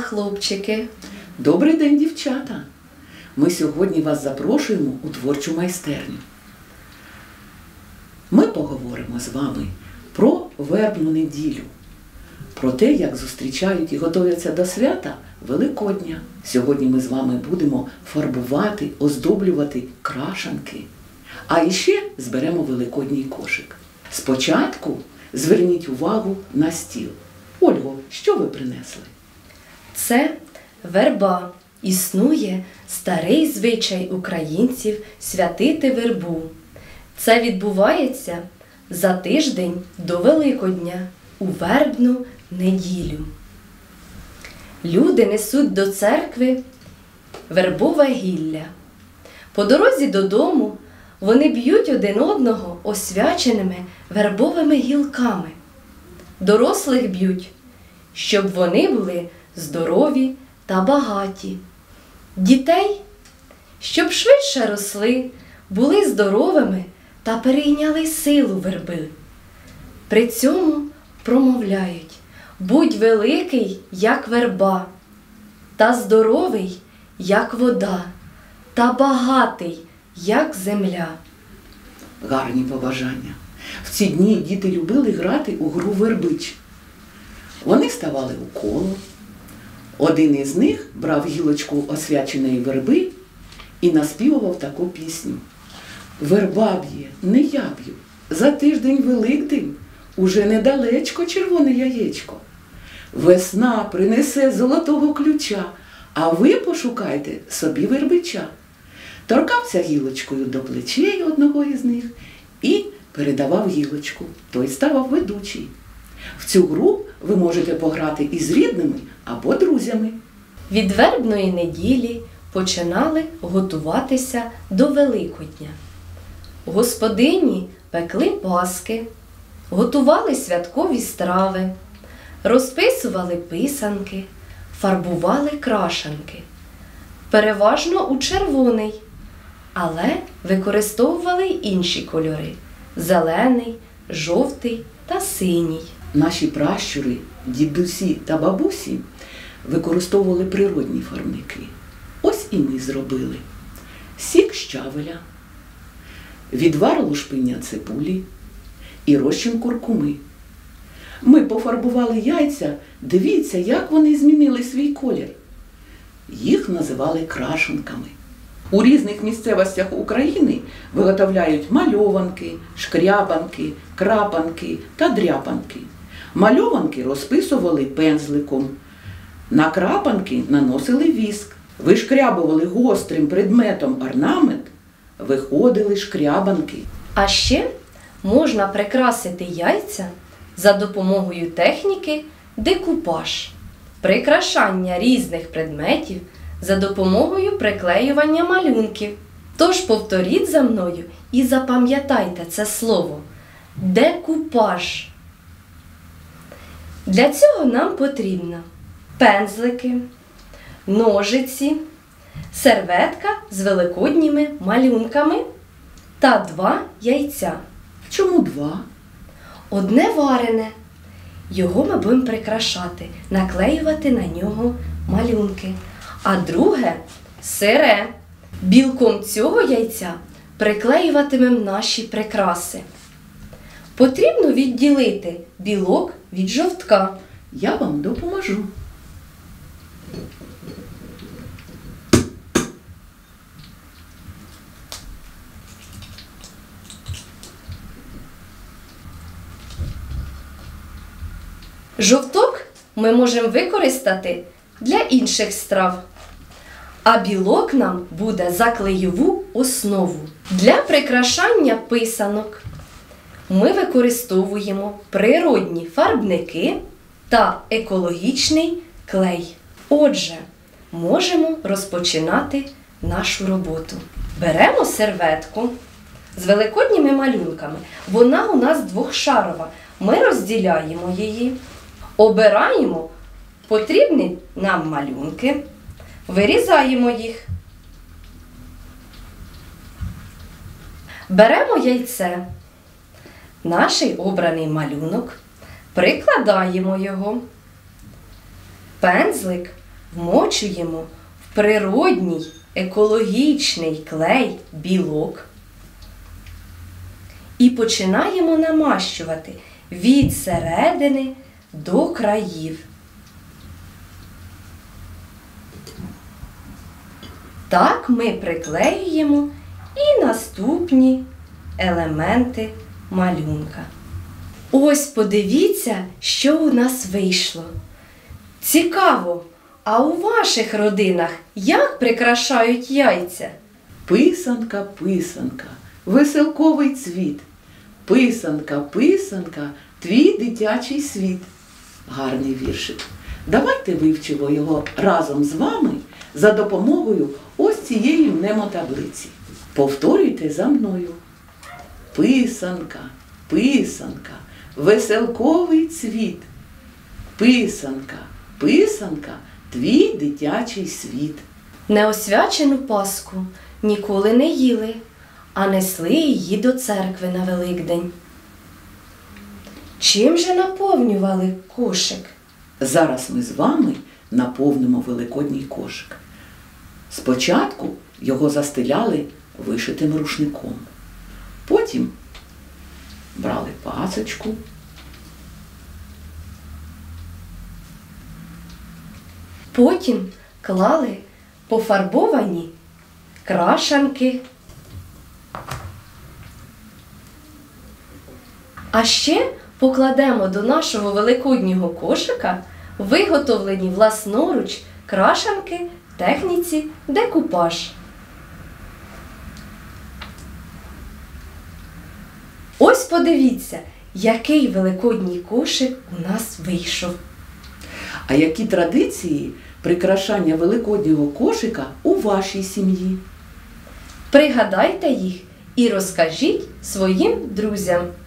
хлопчики! Добрий день, дівчата! Ми сьогодні вас запрошуємо у творчу майстерню. Ми поговоримо з вами про вербну неділю, про те, як зустрічають і готуються до свята Великодня. Сьогодні ми з вами будемо фарбувати, оздоблювати крашанки, а іще зберемо великодній кошик. Спочатку зверніть увагу на стіл. Ольго, що ви принесли? Це верба. Існує старий звичай українців святити вербу. Це відбувається за тиждень до Великодня, у вербну неділю. Люди несуть до церкви вербове гілля. По дорозі додому вони б'ють один одного освяченими вербовими гілками. Дорослих б'ють, щоб вони були здорові та багаті. Дітей, щоб швидше росли, були здоровими та перейняли силу верби. При цьому промовляють: будь великий, як верба, та здоровий, як вода, та багатий, як земля. Гарні побажання. В ці дні діти любили грати у гру вербич. Вони ставали у коло. Один із них брав гілочку освяченої верби і наспівував таку пісню. Верба б'є, не я б'ю, за тиждень Великдень, уже недалечко червоне яєчко. Весна принесе золотого ключа, а ви пошукайте собі вербича. Торкався гілочкою до плечей одного із них і передавав гілочку. Той ставав ведучий. В цю гру ви можете пограти із рідними або друзями. Від вербної неділі починали готуватися до Великодня. Господині пекли паски, готували святкові страви, розписували писанки, фарбували крашанки. Переважно у червоний, але використовували й інші кольори – зелений, жовтий та синій. Наші пращури, дідусі та бабусі використовували природні фарбники. Ось і ми зробили. Сік щавеля, відвар лушпиння цибулі і розчин куркуми. Ми пофарбували яйця, дивіться, як вони змінили свій колір. Їх називали крашенками. У різних місцевостях України виготовляють мальованки, шкрябанки, крапанки та дряпанки. Мальованки розписували пензликом, на крапанки наносили віск, вишкрябували гострим предметом орнамент, виходили шкрябанки. А ще можна прикрасити яйця за допомогою техніки декупаж, прикрашання різних предметів за допомогою приклеювання малюнків. Тож повторіть за мною і запам'ятайте це слово – декупаж. Для цього нам потрібно пензлики, ножиці, серветка з великодніми малюнками та 2 яйця. Чому 2? Одне варене. Його ми будемо прикрашати, наклеювати на нього малюнки. А друге сире. Білком цього яйця приклеюватимемо наші прикраси. Потрібно відділити білок від жовтка. Я вам допоможу. Жовток ми можемо використати для інших страв, а білок нам буде за клеєву основу. Для прикрашання писанок ми використовуємо природні фарбники та екологічний клей. Отже, можемо розпочинати нашу роботу. Беремо серветку з великодніми малюнками. Вона у нас двохшарова. Ми розділяємо її, обираємо потрібні нам малюнки, вирізаємо їх. Беремо яйце, наш обраний малюнок, прикладаємо його. Пензлик вмочуємо в природній екологічний клей білок і починаємо намащувати від середини до країв. Так ми приклеюємо і наступні елементи малюнка. Ось подивіться, що у нас вийшло. Цікаво, а у ваших родинах як прикрашають яйця? Писанка, писанка, веселковий цвіт. Писанка, писанка, твій дитячий світ. Гарний віршик. Давайте вивчимо його разом з вами за допомогою ось цієї мнемотаблиці. Повторюйте за мною. Писанка, писанка, веселковий цвіт. Писанка, писанка, твій дитячий світ. Неосвячену паску ніколи не їли, а несли її до церкви на Великдень. Чим же наповнювали кошик? Зараз ми з вами наповнимо великодній кошик. Спочатку його застеляли вишитим рушником. Потім брали пасочку, Потім клали пофарбовані крашанки. А ще покладемо до нашого великоднього кошика виготовлені власноруч крашанки в техніці декупаж. Ось подивіться, який великодній кошик у нас вийшов. А які традиції прикрашання великоднього кошика у вашій сім'ї? Пригадайте їх і розкажіть своїм друзям.